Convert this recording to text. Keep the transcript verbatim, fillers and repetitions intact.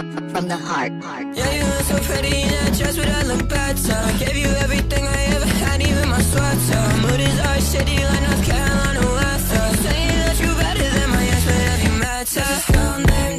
from the heart. Yeah, you look so pretty in that dress, but I look better. Gave you everything I ever had, even my sweater. Mood is always shitty like North Carolina weather. Saying that you better than my ex, but have you met her? This girl named